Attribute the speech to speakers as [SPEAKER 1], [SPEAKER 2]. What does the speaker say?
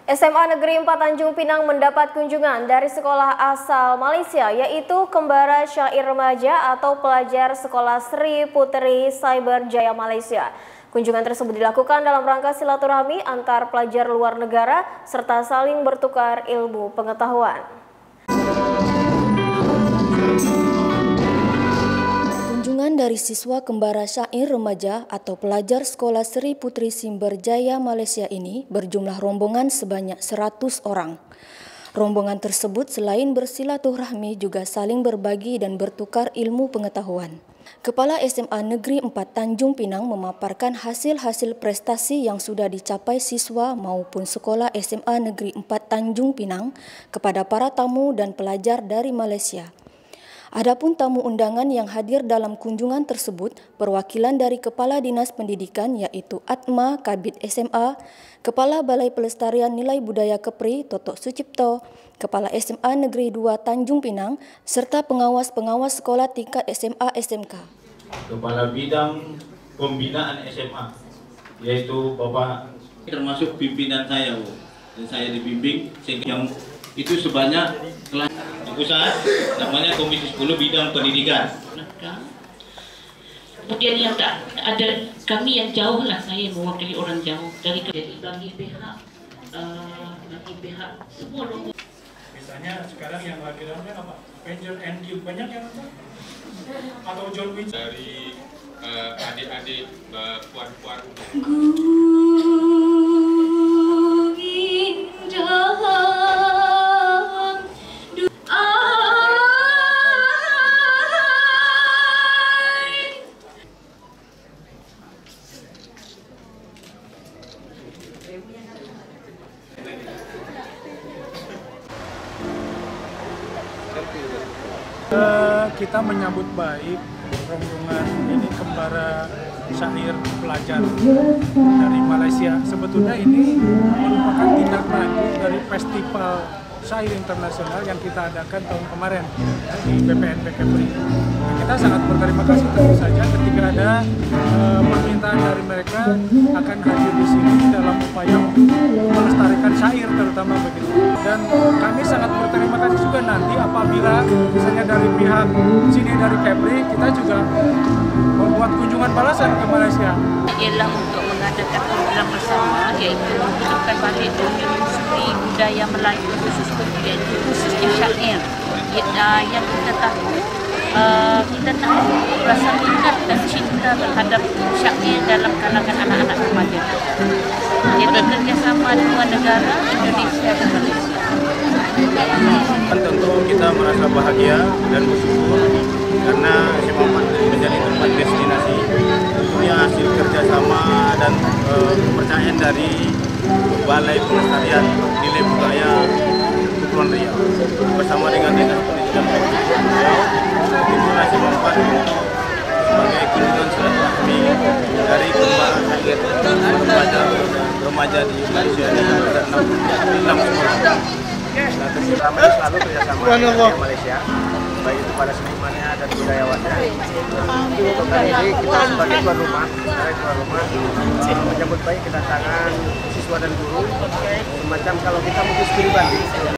[SPEAKER 1] SMA Negeri 4 Tanjung Pinang mendapat kunjungan dari sekolah asal Malaysia, yaitu Kembara Syair Remaja atau pelajar Sekolah Sri Puteri Cyber Jaya Malaysia. Kunjungan tersebut dilakukan dalam rangka silaturahmi antar pelajar luar negara serta saling bertukar ilmu pengetahuan. Kunjungan dari siswa Kembara Syair Remaja atau pelajar Sekolah Sri Puteri Cyber Jaya Malaysia ini berjumlah rombongan sebanyak 100 orang. Rombongan tersebut selain bersilaturahmi juga saling berbagi dan bertukar ilmu pengetahuan. Kepala SMA Negeri 4 Tanjung Pinang memaparkan hasil-hasil prestasi yang sudah dicapai siswa maupun sekolah SMA Negeri 4 Tanjung Pinang kepada para tamu dan pelajar dari Malaysia. Adapun tamu undangan yang hadir dalam kunjungan tersebut perwakilan dari Kepala Dinas Pendidikan yaitu Atma Kabid SMA, Kepala Balai Pelestarian Nilai Budaya Kepri Totok Sucipto, Kepala SMA Negeri 2 Tanjung Pinang, serta pengawas-pengawas sekolah tingkat SMA SMK.
[SPEAKER 2] Kepala Bidang Pembinaan SMA, yaitu Bapak, termasuk pimpinan saya, Bu. Dan saya dibimbing yang itu sebanyak kelas di pusat, namanya Komisi 10 Bidang Pendidikan.
[SPEAKER 3] Kemudian yang tak ada kami yang jauh lah, saya mewakili orang jauh dari bagi pihak semua rombongan.
[SPEAKER 4] Misalnya sekarang yang lagi ramai apa? Avenger Endgame banyak yang apa? Atau John Wick
[SPEAKER 5] dari adik-adik puan-puan.
[SPEAKER 4] Kita menyambut baik rombongan ini Kembara Syair pelajar dari Malaysia. Sebetulnya ini merupakan tindak lanjut dari festival syair internasional yang kita adakan tahun kemarin di BPNP Kepri. Kita sangat berterima kasih tentu saja ketika ada permintaan dari mereka akan hadir di sini dalam upaya untuk melestarikan syair terutama begitu. Dan kami sangat berterima kasih juga nanti apabila misalnya dari pihak sini dari Kepri kita juga membuat kunjungan balasan ke Malaysia.
[SPEAKER 3] Ialah untuk mengadakan program bersama, yaitu menghidupkan balik Sri Budaya Melayu khususnya syair. Yang kita tahu rasa minat dan cinta terhadap syair dalam kalangan anak-anak remaja. Jadi kerjasama dua negara, Indonesia dan Malaysia.
[SPEAKER 2] Tentu kita merasa bahagia dan bersyukur karena SMA menjadi tempat destinasi. Tentunya hasil kerjasama dan kepercayaan dari Balai Pelestarian Nilai Budaya Kepulauan Riau bersama dengan Dinas Pendidikan Riau, Timbulan SMA 4 sebagai kunjungan silaturahmi dari Kembara Syair remaja di Malaysia ini ada 6 sekolah. Kami selalu kerjasama dengan Malaysia, baik itu pada senimannya dan budayawannya. Untuk kali ini kita sebagai tuan rumah menyambut baik kedatangan siswa dan guru, semacam kalau kita mungkin studi banding.